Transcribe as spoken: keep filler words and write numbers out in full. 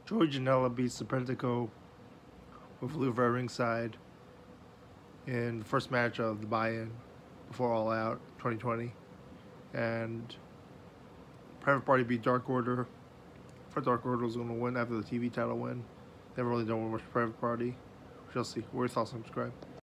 Joey Janela beats the Pentaco with Luva ringside in the first match of the buy-in before All Out twenty twenty. And Private Party beat Dark Order. For Dark Order was going to win after the T V title win. They haven't really done much Private Party. We shall see. What are your thoughts on subscribe?